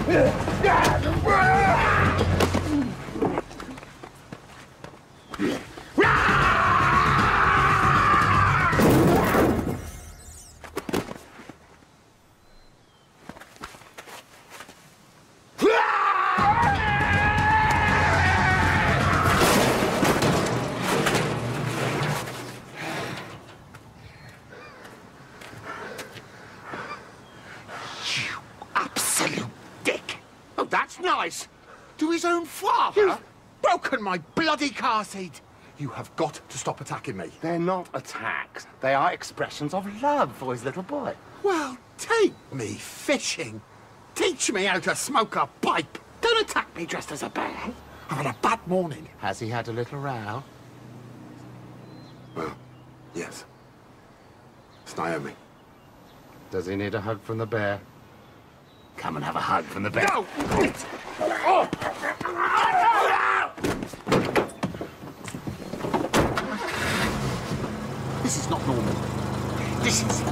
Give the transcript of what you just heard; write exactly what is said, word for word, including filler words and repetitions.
That's nice. To his own father? You've broken my bloody car seat. You have got to stop attacking me. They're not attacks. They are expressions of love for his little boy. Well, take me fishing. Teach me how to smoke a pipe. Don't attack me dressed as a bear. I've had a bad morning. Has he had a little row? Well, yes. It's Naomi. Does he need a hug from the bear? Come and have a hug from the bear. No! This is not normal. This is